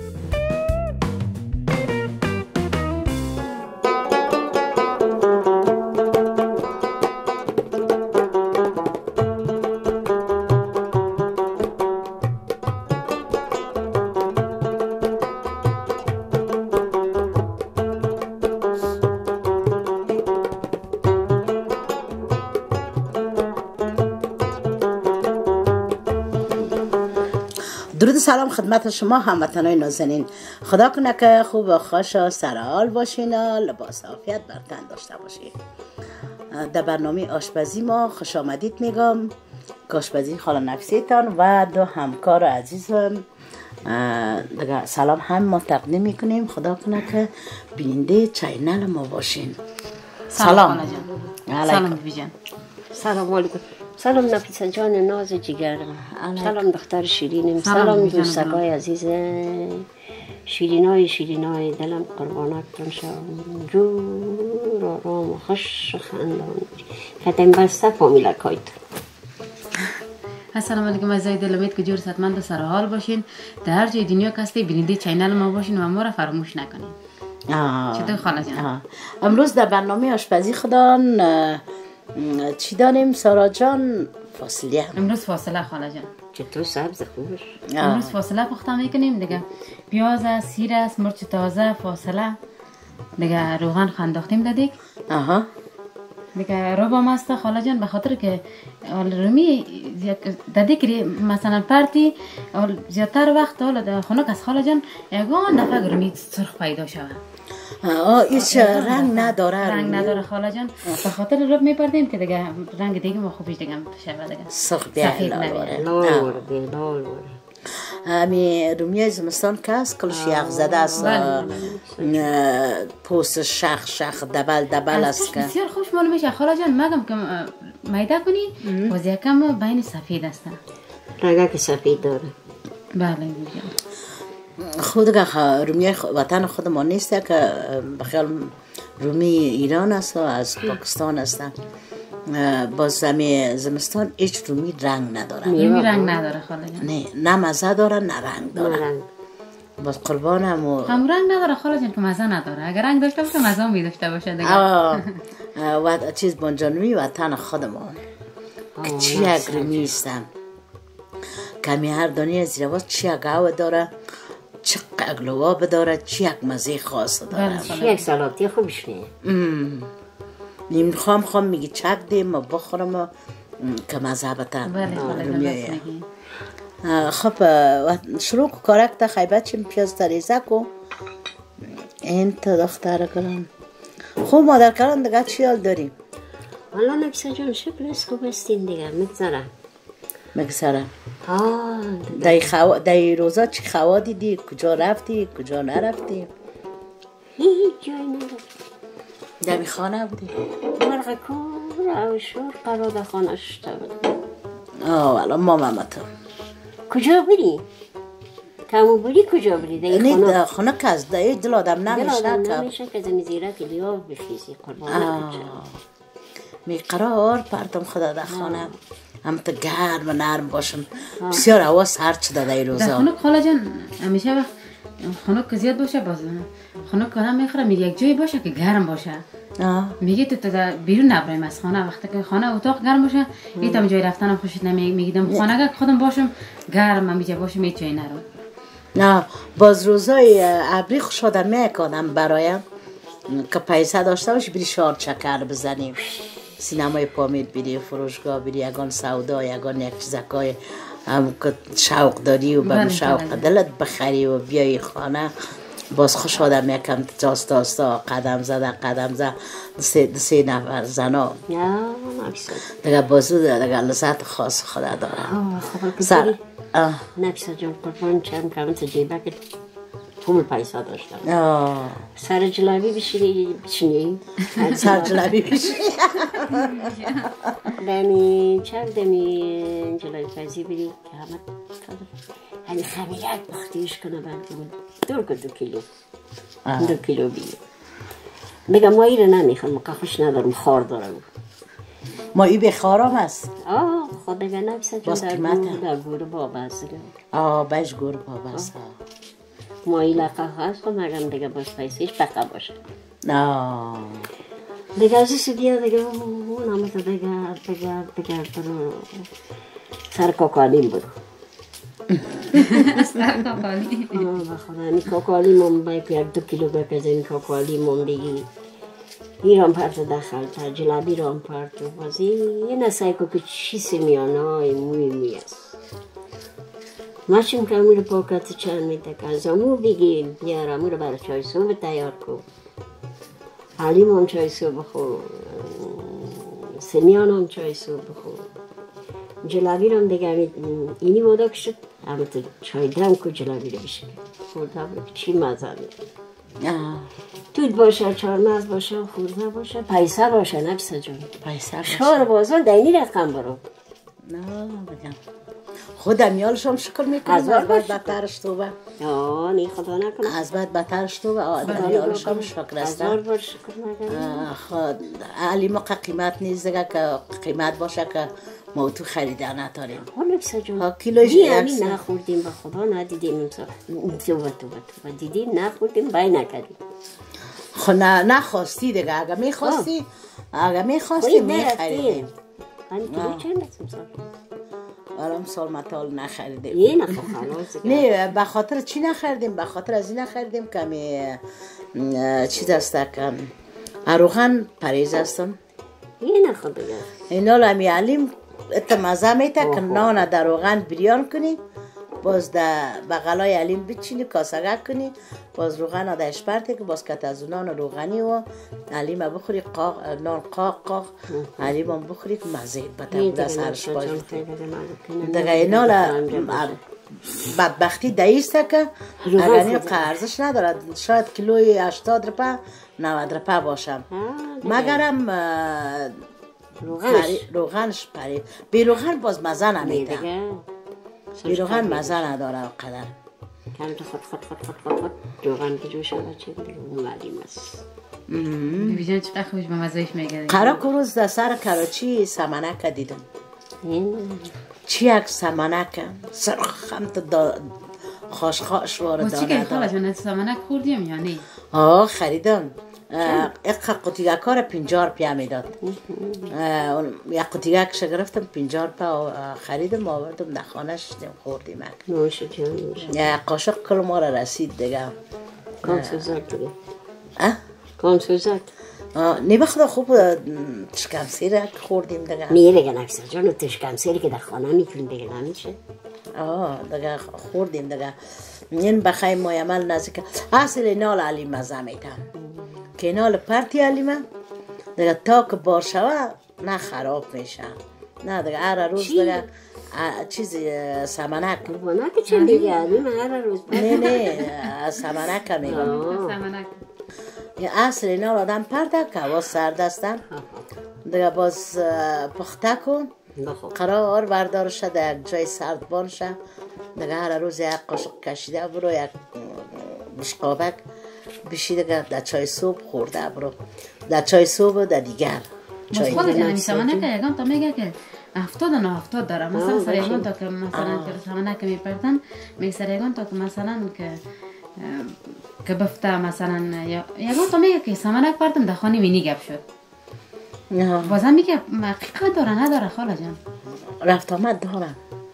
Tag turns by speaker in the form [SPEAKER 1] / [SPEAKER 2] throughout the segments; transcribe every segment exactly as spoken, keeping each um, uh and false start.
[SPEAKER 1] درود سلام خدمت شما هموطنان نازنین. خدا کنه که خوب و خوش و سرحال باشین و لباس عافیت بر تن داشته باشین. در برنامه آشپزی ما خوش آمدید میگم که آشپزی خاله نفیسیتان و دو همکار عزیزم دیگه سلام هم ما تقدیم میکنیم. خدا کنه که بیننده چینل ما باشین.
[SPEAKER 2] سلام
[SPEAKER 1] سلام
[SPEAKER 2] سلام بیبی جان.
[SPEAKER 3] سلام علیکم. سلام نفیسه جان ناز جگرم. سلام دختر شیرینم. سلام دوستکای عزیز شیرینای شیرینای دلم قربانتون شم. جور آرام و خوش خندان فتن بسته فامیلکایت.
[SPEAKER 2] السلام علیکم عزیزای دل. امید که جور صحتمند و سرحال باشین. در هر جای دنیا که هستید بیننده چینل ما باشین و ما را فراموش نکنین. چطور خاله جان؟
[SPEAKER 1] امروز در برنامه آشپزی خودان چی داریم سارا جان؟ فاصله.
[SPEAKER 2] امروز فاصله خاله جان.
[SPEAKER 3] چطور سبز خوش؟
[SPEAKER 2] امروز فاصله پخته میکنیم دیگه. پیاز، سیر است، مرچ تازه، فاصله دیگه، روغن خنداختیم دادیک.
[SPEAKER 1] آها.
[SPEAKER 2] دیگه روبم است خاله جان، به خاطر که رومی دادیک مثلا پرتی زیادتر وقت حالا خنک از خاله جان یگان دفعه رومی سرخ پیدا شود.
[SPEAKER 1] آه ایش رنگ نداره.
[SPEAKER 2] رنگ نداره خاله جان. به خاطر روب میپردیم که دیگه رنگ دیگه ما خوبیش دیگه شود دیگه.
[SPEAKER 1] سفید نمیره.
[SPEAKER 3] لال ورده لال ورده.
[SPEAKER 1] همی رومیای زمستان که هست کلش یخ زده است. پوست شخ شخ دبل دبل است که
[SPEAKER 2] بسیار خوش معلوم میشه خاله جان. مگم که میده کنی باز یکم بین سفید است.
[SPEAKER 3] رنگه که سفید داره.
[SPEAKER 2] بله بیبی.
[SPEAKER 1] خود که رومی وطن خود ما نیست که بخیال رومی ایران است و از پاکستان است. باز زمین زمستان هیچ رومی رنگ نداره.
[SPEAKER 2] رومی رنگ نداره خاله جان.
[SPEAKER 1] نه نه مزه داره نه رنگ داره. باز قربانم و
[SPEAKER 2] هم رنگ نداره خاله جان که مزه نداره. اگر رنگ داشته باشه مزه هم داشته باشه دیگه.
[SPEAKER 1] و چیز بانجانوی وطن خودمان که چی یک رومی استم کمی هر دانی از روز چی یک گاو داره، چی قگلواب داره، چی یک مزه خاص داره.
[SPEAKER 3] چی یک سلاتی خوبش نیه.
[SPEAKER 1] نیم خام خام میگی چک دیم و بخورم و که مزه بتن.
[SPEAKER 2] بله خاله جان.
[SPEAKER 1] خب شروع کارک تا خیبت چیم پیاز تریزه کو این تا دختر کلان. خوب مادر کلان دیگه چی حال داریم؟
[SPEAKER 3] حالا نفیسه جان شکل است خوب استین دیگه مگذره
[SPEAKER 1] مگذره. دای خوا... دای روزا چی خوا دیدی؟ کجا رفتی؟ کجا نرفتی؟
[SPEAKER 3] هیچ جای نرفتی.
[SPEAKER 1] دمی خانه بودی؟
[SPEAKER 3] مرغ کار او شور قرار خانه شده بود.
[SPEAKER 1] آه والا مامامتو
[SPEAKER 3] کجا بودی؟ کمو بودی کجا بودی؟ دای خانه؟
[SPEAKER 1] نه خانه که از دای دل آدم نمیشه.
[SPEAKER 3] دل آدم نمیشه که زمین زیره که لیاب بخیزی قربانه کجا
[SPEAKER 1] می قرار پرتم خدا در خانه هم تا گرم و نرم باشم. بسیار هوا سرد شده در روزا.
[SPEAKER 2] در خانه خاله جان همیشه وقت خانه که زیاد باشه باز خانه که هم میخوره میگه یک جایی باشه که گرم باشه. میگه تو تا بیرون نبریم از خانه. وقتی که خانه اتاق گرم باشه ایتم جای رفتنم خوشت نمیاد. میگیدم خانه که خودم باشم گرم هم میجه باشم هیچ جایی نرم.
[SPEAKER 1] نه باز روزای ابری خوش آدم میکنم برایم که پیسه داشته باشی بری شار چکر بزنیم، سینمای پامید بری، فروشگاه بری، یگان سودا یگان یک چیزکای هم که شوق داری و به شوق دلت بخری و بیای خانه. باز خوش آدم یکم تاست تاستا قدم زدن قدم زدن سه, سه نفر زنا دیگه بازو دیگه لذت خاص خدا داره.
[SPEAKER 3] سر نفیسه جان قربان چند کامن تا جیبه که پول پیسه داشتم. سر جلابی بشینی بشینی
[SPEAKER 1] سر جلابی بشینی
[SPEAKER 3] دمی چند دمی جلابی پزی بری که همه هنی خمیرک بختیش کنه بلکه دور که دو کیلو دو کیلو بگیر بگم ما ایره نمیخوام که خوش ندارم خار دارم.
[SPEAKER 1] ما ای به خارم هست.
[SPEAKER 3] آه خود بگه نفسه جان در گور در گور بابا هست.
[SPEAKER 1] آه بش گور بابا هست.
[SPEAKER 3] مایل هست خب مگم دیگه باز پیسیش پقه باشه
[SPEAKER 1] نه
[SPEAKER 3] دیگه از این بیا دیگه اون همه تا دیگه دیگه دیگه برو سر کاکالیم برو
[SPEAKER 2] سر کاکالی
[SPEAKER 3] بخدا این کاکالیم هم باید یک دو کیلو بپز این کاکالیم هم دیگه ایران پرتو دخل تا جلبی رام پرتو بازی یه نسایی که چیزی میانه های مویمی است ماشین که میره پاکت چند میده که از امو بگیم بیاره میره برای چای صبح تیار کن علیم هم چای صبح بخور سمیان هم چای صبح بخور جلبی رو هم دیگه اینی مادا که شد همه تو چای دم که جلبی رو بشه خورده بود چی مزه میده دود باشه چارمز باشه خورده باشه پیسه باشه نفسه جون
[SPEAKER 1] پیسه باشه
[SPEAKER 3] شار بازار دینی رقم برو
[SPEAKER 1] نه بگم خودم یالشم شکر میکنم از بعد بترش تو با
[SPEAKER 3] آه نی خدا نکنه
[SPEAKER 1] از بعد بترش تو با آدم یالشم شکر است
[SPEAKER 3] هزار بار شکر نکنه
[SPEAKER 1] خود علی ما قیمت نیست دیگه که قیمت باشه که ما تو خریده نتاریم
[SPEAKER 3] حالا بسه جون
[SPEAKER 1] ها کیلوش
[SPEAKER 3] یعنی نخوردیم به خدا ندیدیم امسا تو با تو با تو دیدیم نخوردیم بای نکردیم
[SPEAKER 1] خب نه نخواستی دیگه اگه میخواستی اگه میخواستی میخریدیم
[SPEAKER 3] من کیلو چند است امسا
[SPEAKER 1] آرام سال مطال نخریدیم
[SPEAKER 3] یه نخواه خلاص
[SPEAKER 1] نه به خاطر چی نخریدیم به خاطر از این نخریدیم که می چی دست که روغن پریز هستم
[SPEAKER 3] یه نخواه بگه
[SPEAKER 1] اینا لمی علیم ات مزه میته که نان در روغن بریان کنی باز در بغلای علیم بچینی کاسگه کنی باز روغن ها درش پرته که باز کت از نان روغنی و علیم بخوری قاق نان قاق قاق علیم هم بخوری که مزه بته بوده سرش باز دیگه اینا بدبختی دیسته که اگر این قرضش ندارد شاید کیلوی هشتاد روپه نود روپه باشم مگرم
[SPEAKER 3] روغنش
[SPEAKER 1] روغنش پری بی روغن باز مزه نمیده بی روغن مزه نداره قدر
[SPEAKER 3] کم تو خود خود خود خود خود خود روغن که جوش آده چه دیگه اون علیم است
[SPEAKER 2] بیجان چقدر خوش به مزهش میگه
[SPEAKER 1] قرار کروز در سر کراچی سمنک دیدم چی یک سمنک سرخم تو خوش خوش وارد دانه
[SPEAKER 2] داره چی که خواهد جانت سمنک خوردیم یا نه؟
[SPEAKER 1] آه خریدم یک قطیگه کار پینجار پیا میداد یک قطیگه کش گرفتم پینجار پا خریدم آوردم در خانه شدیم خوردیم
[SPEAKER 3] نوشه جان نوشه
[SPEAKER 1] یک قاشق کل ما را رسید دیگه
[SPEAKER 3] کام سوزد دیگه
[SPEAKER 1] اه؟
[SPEAKER 3] کام سوزد
[SPEAKER 1] نه بخدا خوب تشکم سیر خوردیم دیگه
[SPEAKER 3] میه دیگه نکسر جان تشکم سیری که در خانه میکنیم دیگه نمیشه
[SPEAKER 1] آه دیگه خوردیم دیگه این بخوایم مایمل نزدیک اصل نال علی مزه میتم که نال پرتی علیمه دیگه تا که بار شوه نه خراب میشه نه دیگه هر روز دیگه چیزی سمنک
[SPEAKER 3] سمنک چه دیگه علیم هر روز
[SPEAKER 1] نه نه سمنک میگم
[SPEAKER 2] سمنک
[SPEAKER 1] اصل نال آدم پرده که باز سرد هستن دیگه باز پخته کن قرار بردار شد یک جای سرد بان شد دیگه هر روز یک قاشق کشیده برو یک مشقابک بشی دیگه در چای صبح خورده برو در چای صبح در دیگر
[SPEAKER 2] چای خود دیگه سمنک یکم تا میگه که هفتاد نه هفتاد داره مثلا سر یکم تا که مثلا سمنک میپردن میگه سر یکم تا که مثلا که که بفته مثلا یکم تا میگه که سمنک پردم در خانه مینی گپ شد بازم میگه حقیقت داره نداره خاله جان
[SPEAKER 1] رفت آمد داره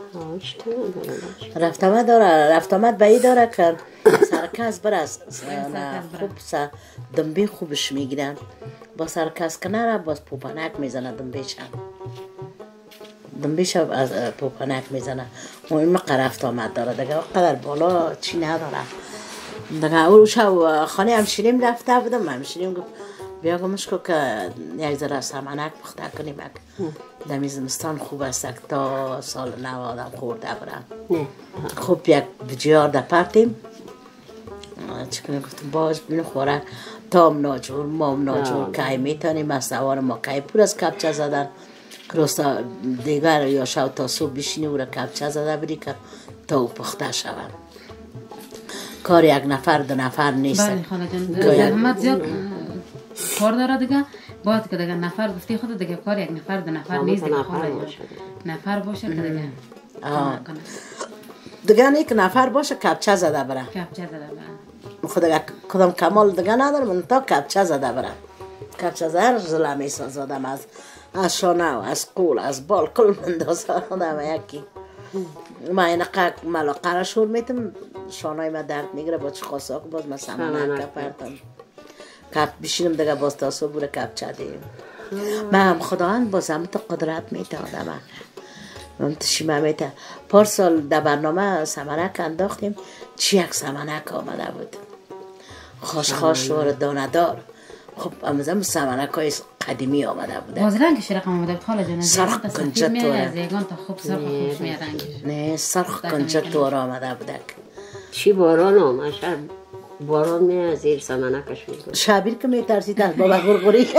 [SPEAKER 1] رفت آمد داره رفت آمد بایی داره که سرکز برست خوب سر دنبی خوبش میگیرن با سرکز که نره باز پوپنک میزنه دنبیش هم دنبیش از پوپنک میزنه این مقه رفت آمد داره دیگه قدر بالا چی نداره دیگه او شو خانه همشیریم رفته بودم همشیریم گفت بیا گمش که یک ذره سمنک پخته کنیم دمی زمستان خوب است تا سال نو آدم خورده برم خوب یک بجیار در پرتیم چکنه گفتم باش بین خوره تام ناجور مام ناجور که میتونیم از سوار ما که پر از کپچه زدن روستا دیگر یا شو تا صبح بشینی او را کپچه زده بری که تا او پخته شود کار یک نفر دو نفر نیست
[SPEAKER 2] بله خاله جان زحمت زیاد کار داره دیگه باید که دیگه نفر گفتی خود دیگه کار یک نفر دو نفر نیست دیگه خاله جان نفر باشه که دیگه
[SPEAKER 1] دیگه یک نفر باشه کپچه زده بره
[SPEAKER 2] کپچه زده بره
[SPEAKER 1] خود دیگه کدام کمال دیگه ندارم من تا کپچه زده بره کپچه زده هر زله می سازادم از از شانه و از قول از بال کل من دازادم یکی ما این قک ملاقه را شور میتم شانه ما درد میگره با چه خاصا که باز من سمنه کپرتم کپ بشینم دیگه باز تا صبح بوده کپچه دیم من هم خداوند باز هم تا قدرت میته آدم من تشیمه میته پار سال در برنامه سمنک انداختیم چی یک سمنک آمده بود خوش خوش و دانه دار خب امازم سمنک های قدیمی آمده بوده
[SPEAKER 2] باز رنگش رقم آمده بود خاله جان
[SPEAKER 1] سرخ کنجه توره
[SPEAKER 2] زیگان تا خوب سرخ خوش میاد رنگش
[SPEAKER 1] نه سرخ کنجه توره آمده بوده
[SPEAKER 3] چی باران آمد باران می زیر سمنکش میگه
[SPEAKER 1] شبیر که میترسید از بابا غرغری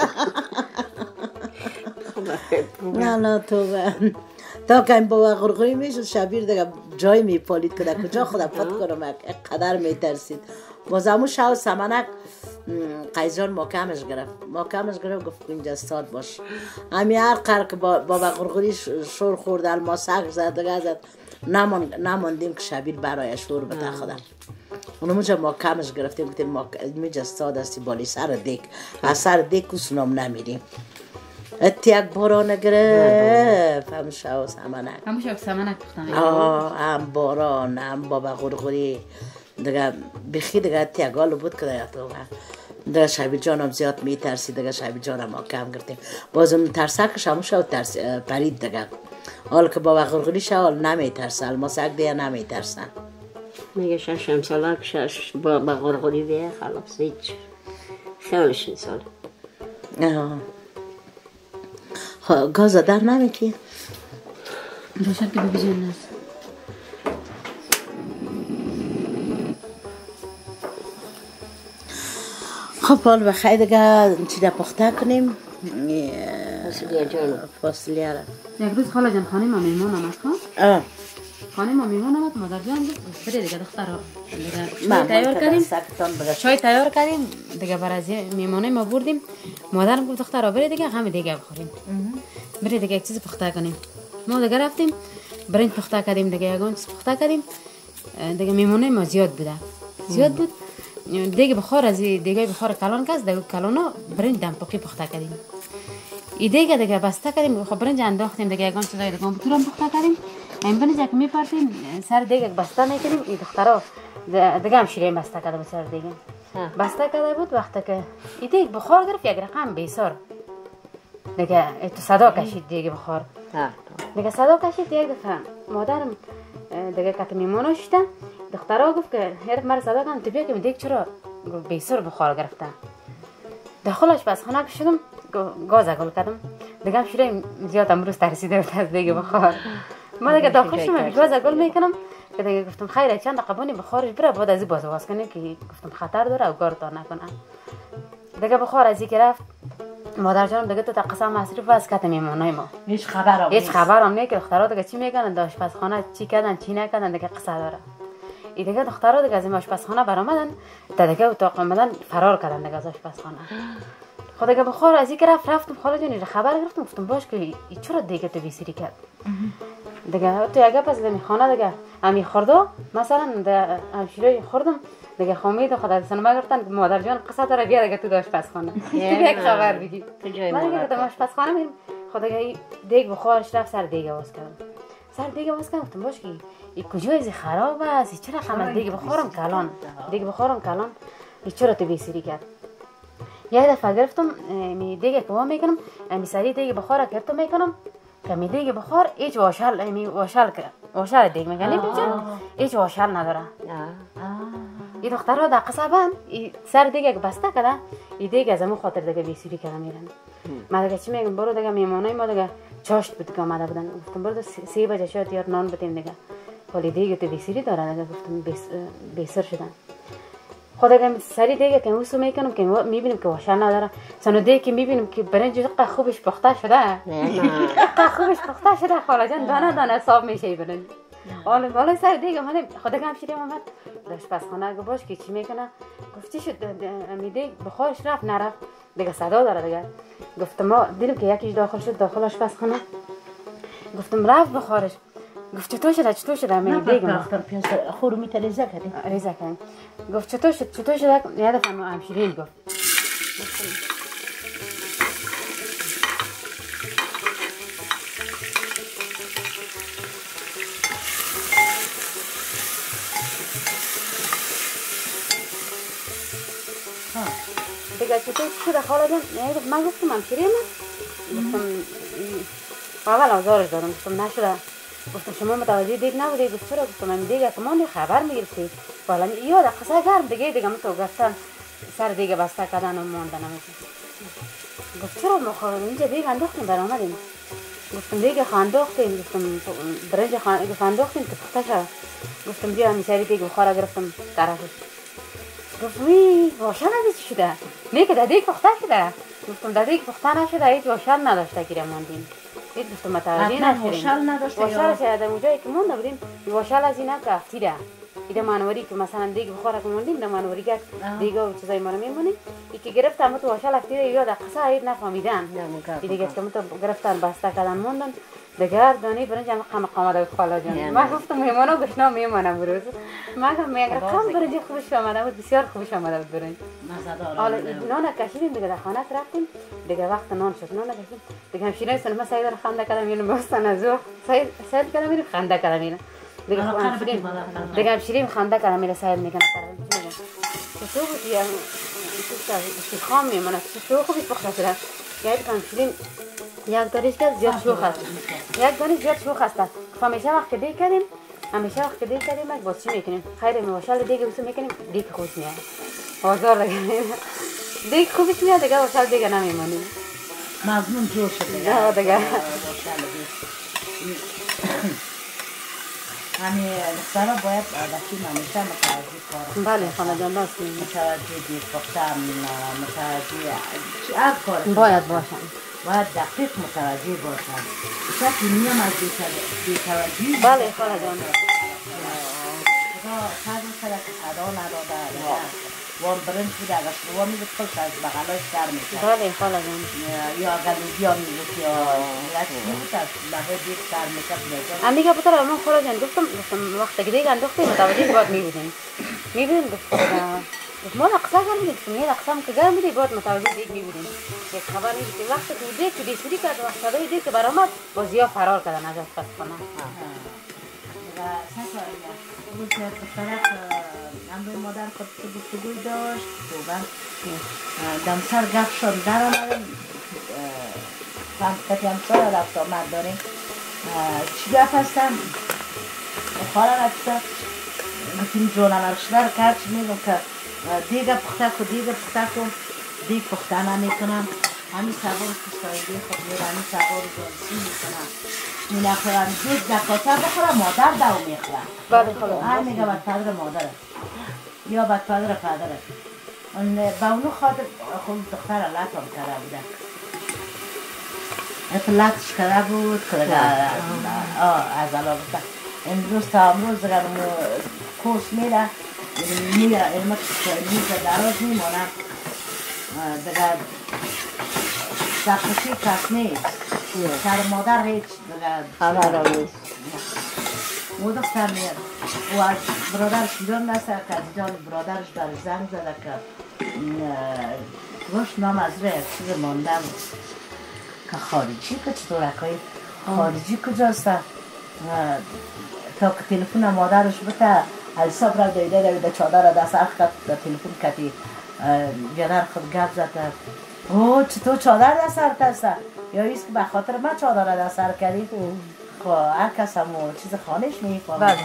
[SPEAKER 1] نه نه تو تا که این بابا غرغری میشد شبیر دیگه جای میپالید که در کجا خدا پت کنم قدر میترسید باز همون شو سمنک قیزان محکمش گرفت محکمش گرفت گفت اینجا استاد باش همی هر قر که بابا غرغری شور خورد الماسک زد دیگه زد نماندیم که شبیر برای شور بده خدا اونو مجا محکمش گرفتیم گفتیم میجا استاد هستی بالی سر دیک از سر دیک کسونم نمیریم ات یک باران گرفت هم شو سمنک
[SPEAKER 2] همون شو سمنک بختم
[SPEAKER 1] آه هم باران هم بابا غرغری دیگه بخی دیگه ات یک آلو بود که دیگه تو دیگه شبیر جانم زیاد میترسی دیگه شبیر جانم محکم گرفتیم باز اون ترسکش همون شو ترس پرید دیگه حال که بابا غرغری شو حال نمیترسه الماسک دیگه نمیترسه
[SPEAKER 3] میگه شش ساله که شش با غرغری بیه خلاص هیچ خیالش نیسال
[SPEAKER 1] گاز در نمیکی؟
[SPEAKER 2] روشن که ببیجن نست
[SPEAKER 1] خب حال بخیر دیگه چی را پخته کنیم
[SPEAKER 3] فاصلیه جانو
[SPEAKER 1] فاصلیه را
[SPEAKER 2] یک روز خاله جان خانه ما میمون آمد کن خانه ما میمون آمد مادر جان گفت بره دیگه دختر رو چای تیار کردیم چای تیار کردیم دیگه برای از میمونه ما بردیم مادرم گفت دختر رو بره دیگه همه دیگه بخوریم بره دیگه یک چیز پخته کنیم ما دیگه رفتیم برنج پخته کردیم دیگه یگان چیز پخته کردیم دیگه میمونه ما زیاد بوده زیاد بود دیگه بخار از دیگه بخار کلان کس دیگه کلانا برنج دم پاکی پخته کردیم ای دیگه دیگه بسته کردیم خب برنج انداختیم دیگه یگان چیزای دیگه بطورم پخته کردیم این برنج که میپرتیم سر دیگه بسته میکردیم این دخترها دیگه هم شیره بسته کرده بود سر دیگه بسته کرده بود وقتی که ای دیگه بخار گرفت یک رقم بیسار دیگه تو صدا کشید دیگه بخار دیگه صدا کشید یک دفعه مادرم دیگه کت میمونو شده دخترها گفت که هرک مرا صدا کنم تو بیا که دیگه چرا بیسار بخار گرفته داخلش بس خانه شدم گاز گل کردم دیگه هم شیره زیاد امروز ترسیده بود از دیگه بخار ما دیگه داخل شدم گاز گل میکنم که دیگه گفتم خیر چند دقیقه بخارش بره بعد از این باز باز کنه که گفتم خطر داره و گارتا نکنه دیگه بخار از اینکه رفت مادر جانم دیگه تو تا قسم مصرف از کت میمونای ما
[SPEAKER 1] هیچ خبرم
[SPEAKER 2] هیچ خبرم نه که دخترها دیگه چی میکنن داش پس خانه چی کردن چی نکردن دیگه قصه داره این دیگه دخترها دیگه از این آشپزخانه برآمدن تا دیگه اتاق آمدن فرار کردن دیگه از آشپزخانه خود دیگه بخار از اینکه رفت رفتم خاله جون خبر گرفتم گفتم باش که ای چرا دیگه تو بیسری کرد دیگه تو اگه پس می خانه دیگه امی خورده مثلا همشیره خوردم دیگه خامید خدا سنما گفتن مادر جان قصه داره بیا دیگه تو داش پسخانه یک خبر بگی من دیگه تو داش پسخانه میرم خدا دیگه دیگ بخارش رفت سر دیگه واس کردم سر دیگه واس کردم گفتم باش که این کجای از خراب است چرا خمر دیگه بخارم کلان دیگه بخارم کلان این چرا تو بیسری کرد یک دفعه گرفتم می دیگه پوا میکنم می سری دیگه بخار کرد میکنم که می دیگه بخار هیچ واشل می واشل کرد واشل دیگه میگنی بچه هیچ واشل نداره این دخترها در قصبان سر دیگه بسته کرده این دیگه از همون خاطر دیگه بیسیری کرده میرن من دیگه چی میگم برو دیگه میمونای ما دیگه چاشت بود که آمده بودن گفتم برو سی بجه شاید یار نان بدیم دیگه ولی دیگه تو بیسیری داره دیگه گفتم بیسر شدن خود دیگه سری دیگه که موسو میکنم که میبینیم که واشل نداره سنو دیگه که میبینیم که برنج دقیقه خوبش پخته شده دقیقه خوبش پخته شده خاله جان دانه دانه صاف میشه برنج حالا حالا سر دیگه من خدا کم شدیم اومد داشت پس خانه باش که چی میکنه گفتی شد میده بخارش رفت نرفت دیگه صدا داره دیگه گفتم ما دیدم که یکیش داخل شد داخلش پس خانه گفتم رفت بخارش گفت چطور شده چطور شده می دیگم
[SPEAKER 1] دکتر پیاز خورو می تریزه کردی
[SPEAKER 2] ریزه کردم گفت چطور شد چطور شده یاد فهم همشیرین گفت دیگه چطور شده خاله جان من گفتم همشیرین گفتم اول آزارش دادم گفتم نشده گفتم شما متوجه دیگ نبودی گفت چرا گفتم من دیگه کمان خبر میگرفتی بالا یاد قصه گرم دیگه دیگه من تو گفتن سر دیگه بسته کردن و ماندن گفت چرا ما اینجا دیگه انداختیم بر آمدیم گفتم دیگه خانداختیم گفتم برنج خانداختیم که پخته شد گفتم بیا همیشه دیگه بخوره گرفتم طرفش گفت وی واشل چی شده نه که دیگه پخته شده گفتم دیگه پخته نشده هیچ واشل نداشته که ماندیم هیچ گفتم متوجه نشدیم
[SPEAKER 1] واشل نداشته
[SPEAKER 2] واشل شاید اونجایی که مونده بودیم واشل از اینا که افتیده ایده منوری که مثلا دیگه بخوره که موندیم ده منوری که دیگه و چیزای ما رو میمونیم ای که گرفتم تو واشل افتیده یاد قصه هید نفهمیدن ای دیگه که تو گرفتن بسته کردن موندن دیگر دانی برنج هم قم قامده بود خاله جان من گفتم میمانا گشنا میمانم بروز من گفتم میگم کم برنج خوبش آمده بود بسیار خوبش آمده بود برنج حالا نان کشیدیم دیگه در خانه رفتیم دیگه وقت نان شد نان کشیدیم دیگه همشیرای سن ما سعید خنده کردم اینو بستن از او سعید سعید کردم اینو خنده کردم اینو دیگه همشیریم دیگه همشیریم خنده کردم اینو سعید میگن تو بود یا تو خام میمونه تو خوبی پخته شده یعنی همشیریم یک دانش زیاد شوخ است یک دانش زیاد شوخ است همیشه وقت که دیگه کردیم همیشه وقت که دیگه کردیم باز چی میکنیم خیر میواشل دیگه بسو میکنیم دیگه خوش میاد بازار لگیم دیگه خوبش میاد دیگه واشل دیگه نمیمونیم
[SPEAKER 1] مضمون جور شده
[SPEAKER 2] دیگه دیگه
[SPEAKER 1] همین دخترها باید بچه همیشه متوجه کار
[SPEAKER 2] بله خانه جان راست میگی
[SPEAKER 1] متوجه دیر پختم متوجه هر کار
[SPEAKER 2] باید باشن
[SPEAKER 1] باید دقیق متوجه باشن شکل نیم از بیتوجهی
[SPEAKER 2] بله خانه جان
[SPEAKER 1] خدا فضل کرده که صدا نداده وام برنج بوده اگر شما میگه خوش از بغلاش در میشه
[SPEAKER 2] بله خاله جان
[SPEAKER 1] یا اگر لوبیا میگه یا میگه از بغل دیگ در میشه
[SPEAKER 2] امیگه بطور من خاله جان گفتم گفتم وقت که دیگه انداختیم متوجه باید میبودیم میبودیم گفتم ما نقصه کردیم که میاد نقصه که گرم بودی باید متوجه دیگ میبودیم یک خبر نیست که وقت که دیگ که دیسوری کرد وقت صدای دیگ که برآمد بازیا فرار کردن از پس کنم
[SPEAKER 1] و سکاریا اون که طرف امروی مادر خود گفتگوی داشت صحبت دمسر گفت شد در آمدم فهمت همسر رفت آمد داریم چی گفت هستم خواهر رفت گفتیم جونم ارشدر کرد چی میگم که دیگه پخته کن دیگه پخته کن دیگه پخته نمیکنم همین سوار کستایگی خود میره همین سوار جانسی میکنم می نخورم دیگ دکاتر بخورم مادر دو میخورم
[SPEAKER 2] بله خاله
[SPEAKER 1] های میگه بد پدر مادره یا بد پدر پدره با اونو خاطر خود دختر لطم کرده بوده ات لطش کرده بود که از علا بوده امروز تا امروز دیگر کورس میره میره علمت میزه دراز میمانم دیگر دقشی کس نیست سر مادر هیچ دیگر
[SPEAKER 3] خبر نیست
[SPEAKER 1] او دختر میاد او از برادرش جان نسته که جان برادرش در زنگ زده که گوش نام از روی چیز ماندم که خارجی که چطور اکایی خارجی کجاست تا که تلفون مادرش بته حساب را دیده دیده چادر را دست اخ کت تلفون کتی بیادر خود گپ زده او چطور چادر دست سر کسته یا ایست که به خاطر من چادر را دست سر کردی هر کس هم چیز خانش میفهمه
[SPEAKER 2] بله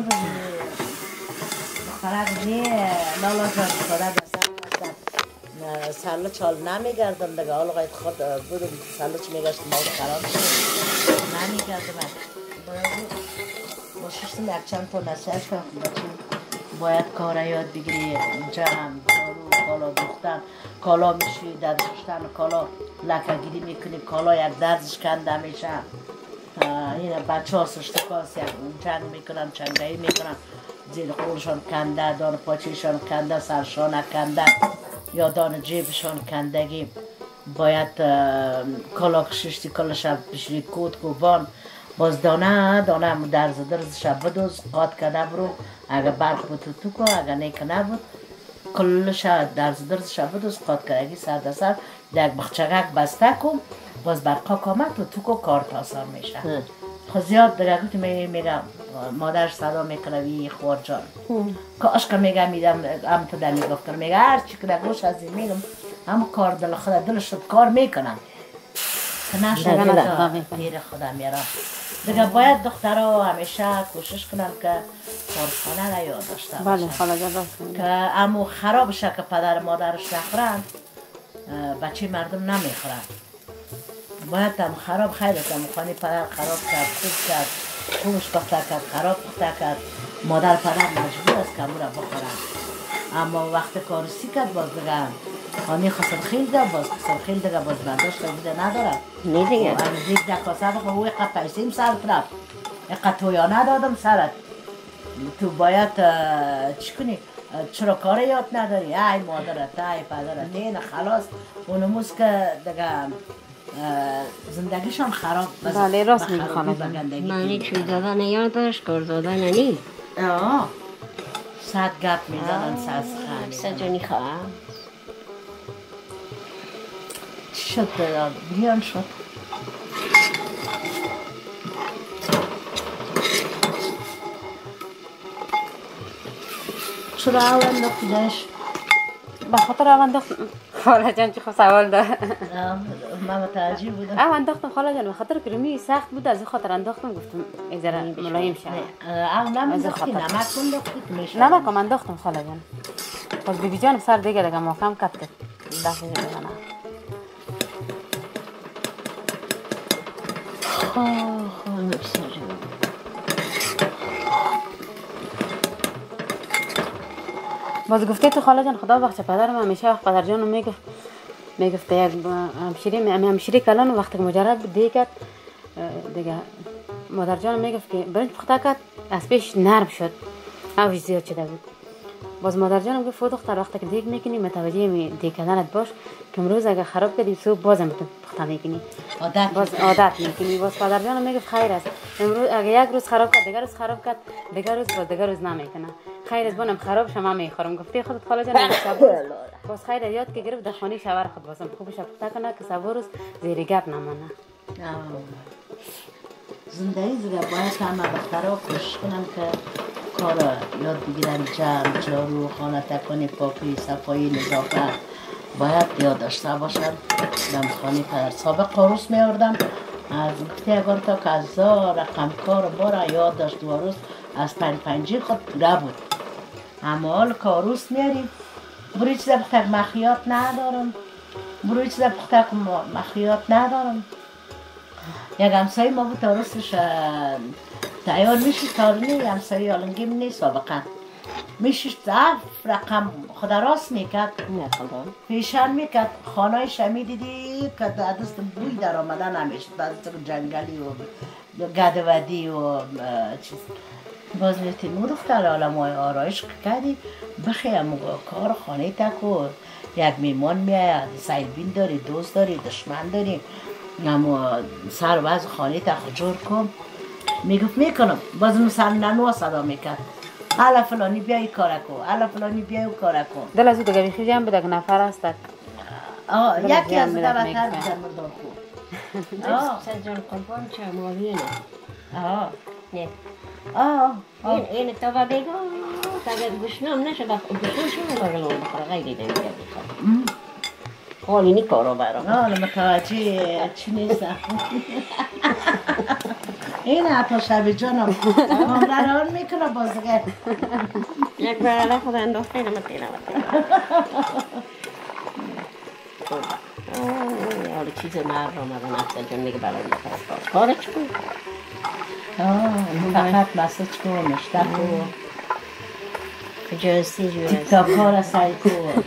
[SPEAKER 1] دخترک نی لالا جان چادر دست سر کسته سرلا چال نمیگردم دیگه حالا قاید خود بودم سرلا چی میگشت ما خراب شد نمیگردم با ششتم یک چند تا نسیحش کنم باید کار یاد بگیری جمع دارو کالا دوختن کالا میشوی در ششتن کالا لکهگیری میکنی کالا یک درزش کنده میشه این بچه ها سشتکاس یک جنگ میکنن چنگهی میکنن زیر خورشان کنده دان پاچیشان کنده سرشان کنده یا دان جیبشان کندگی باید کالا کششتی کالا شب بشوی کود کوبان باز دانه دانه درز درزش بدوز قاد کده برو اگه برق بود تو تو کو اگه نیک نبود کلش درز درزش بدوز قاد کدگی سر در سر یک بخچگک بسته کن باز برقا آمد و تو کو کارت آسان میشه خب زیاد دیگه گوتی میگم مادرش صدا میکنه وی خوار جان کاش که میگم میدم هم تو در میگفت کنم میگه هر چی که در گوش از این میگم همه کار دل خدا دلش کار میکنن که نشه دیر خدا میرم دیگه باید دخترها همیشه کوشش کنن که کارخانه را یاد داشته باشن
[SPEAKER 2] بله خاله جان راست
[SPEAKER 1] که امو خراب شه که پدر مادرش نخورن بچه مردم نمیخورن باید هم خراب خیلی هم خانه پدر خراب کرد خوب کرد خوبش پخته کرد خراب پخته کرد مادر پدر مجبور است که امو را بخورن اما وقت کارسی کرد باز دیگه خانه خسر خیل ده باز خسر خیل دیگه باز برداشت بوده نداره
[SPEAKER 3] نه دیگه
[SPEAKER 1] و از یک دکاسه بخواه او اقا پیسیم سرت رفت اقا تویا ندادم سرت تو باید چی کنی چرا کار یاد نداری ای مادرت ای پدرت نه خلاص اونموز که دیگه زندگیشان خراب
[SPEAKER 2] بله راست میگی خانم
[SPEAKER 3] معنی چوی دادن یاد داشت کار دادن نی
[SPEAKER 1] آه صد گپ میزنن ساز خانی
[SPEAKER 3] سجانی خواهم
[SPEAKER 1] چی شد دادم بیان شد چرا اول انداختیدش؟
[SPEAKER 2] به خاطر او انداختم خاله جان چه خب سوال داره
[SPEAKER 1] من متوجه بودم
[SPEAKER 2] او انداختم خاله جان به خاطر که رومی سخت بود از این خاطر انداختم گفتم این ذره ملایم شه
[SPEAKER 1] او نمیداختی نمک انداختی که میشه
[SPEAKER 2] نمک هم انداختم خاله جان باز بیبی جانم سر دیگه دیگه محکم کرد که دقیقه بزنم
[SPEAKER 3] خواه خواه نفسه
[SPEAKER 2] باز گفته تو خاله جان خدا بخشه پدرم همیشه وقت پدر جانو میگفت میگفت یک همشیری همشیری کلان وقتی که مجرد بود دیگه دیگه مادر جانو میگفت که برنج پخته کرد از پیش نرم شد اوش زیاد شده بود باز مادر جانم گفت دختر وقتی که دیگ میکنی متوجه می دیگ کردنت باش که امروز اگه خراب کردی صبح بازم پخته میکنی
[SPEAKER 1] عادت
[SPEAKER 2] باز عادت میکنی باز پدر جانم میگفت خیر است امروز اگه یک روز خراب کرد دیگر روز خراب کرد دیگر روز باز دیگر روز نمیکنه خیر از بانم خراب شما میخورم گفته خودت خاله جان باز خیر یاد که گرفت در خانه شوهر خود بازم خوبش پخته کنه که سبا روز زیر گپ نمانه
[SPEAKER 1] زندگی زیگه باید همه دخترها کوشش کنن که کار یاد بگیرن جمع جارو خانه تکانی پاکی صفایی نظافت باید یاد داشته باشن دم خانه پدر سابق قاروس میاردم از گفته اگر تا که از رقم کار بارا یاد داشت دو روز از پنج پنجی خود پوره بود اما حال کاروس میاریم بروی چیزا پختک مخیات ندارم بروی چیزا پختک مخیات ندارم یک همسایی ما بود تا روزش تیار میشه تارنی همسایی آلنگیم نیست سابقا میشه ضعف رقم خدا راست میکرد پیشن میکرد خانه شمی دیدی که دست بوی در آمدن نمیشد بعد جنگلی و گدودی و چیز باز میتی مو دختر حالا ما آرایش کردی بخیم کار خانه تکو یک میمان میاد سیلبین داری دوست داری دشمن داری اما سر وز خانه تکو جور کن میگفت میکنم باز مثلا ننو صدا میکرد حالا فلانی بیایی کار کن حالا فلانی بیایی کار کن
[SPEAKER 2] دل از او دیگه بیخی جمع بده که نفر است
[SPEAKER 1] یکی از دل بتر بیدن مردم خوب
[SPEAKER 3] سجان قربان چه مالی نه
[SPEAKER 1] آه
[SPEAKER 3] نه
[SPEAKER 1] آه
[SPEAKER 3] این این تو با بگو اگر گوشنام نشه با گوشنام شما بگلون بخوره غیری نمیگه بخوره حالی نی کارو برام
[SPEAKER 1] حالا متوجه چی نیستم این حتی شب جانم مامران میکنه بازگه
[SPEAKER 3] یک برای خود انداخته اینم تینا حالا چیز مر رو مدن افتا جان میگه برای میکنه کاره چکو
[SPEAKER 1] فقط مسج کن مشتق کن
[SPEAKER 3] جاستی جوری
[SPEAKER 1] تیک تاک ها را سعی کن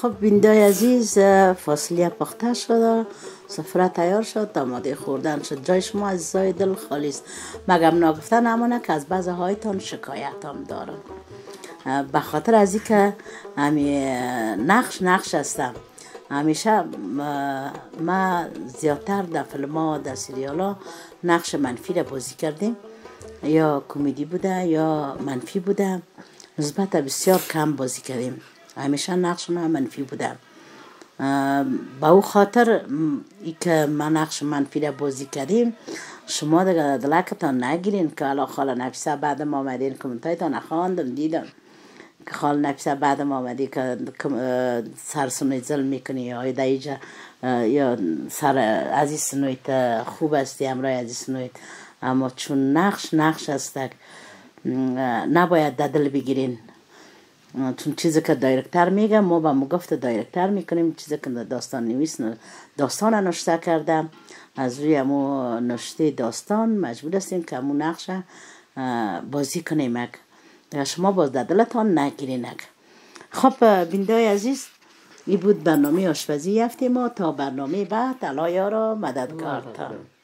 [SPEAKER 1] خب بیندای عزیز فاصله پخته شده، سفره تیار شد، آماده خوردن شد. جای شما عزیزای دل خالی است. مگم نگفته نمانه که از بعض هایتان شکایت هم دارم، به خاطر از این که همی نقش نقش هستم. همیشه ما زیادتر در فیلم ها در سریال ها نقش منفی را بازی کردیم، یا کمدی بوده یا منفی بوده، نسبت بسیار کم بازی کردیم. همیشه نقش من منفی بوده. با او خاطر ای که من نقش منفی را بازی کردیم، شما دیگه دلکتان نگیرین که الان خاله نفیسه بعد ما آمدین کامنتایتان نخواندم دیدم که خاله نفیسه بعد ما آمدی که سرسونی ظلم میکنی یا دیجا یا سر عزیز سنویت خوب هستی امرای عزیز سنویت، اما چون نقش نقش هسته نباید دل بگیرین. چون چیزی که دایرکتر میگه ما با مگفت دایرکتر میکنیم، چیزی که داستان نویس داستان نوشته کرده، از روی امو نوشته داستان مجبور هستیم که امو نقش بازی کنیم. شما باز در دلتان نگیرین. خب بیندای عزیز، این بود برنامه آشپزی هفته ما. تا برنامه بعد، الله یارا مددگار تا.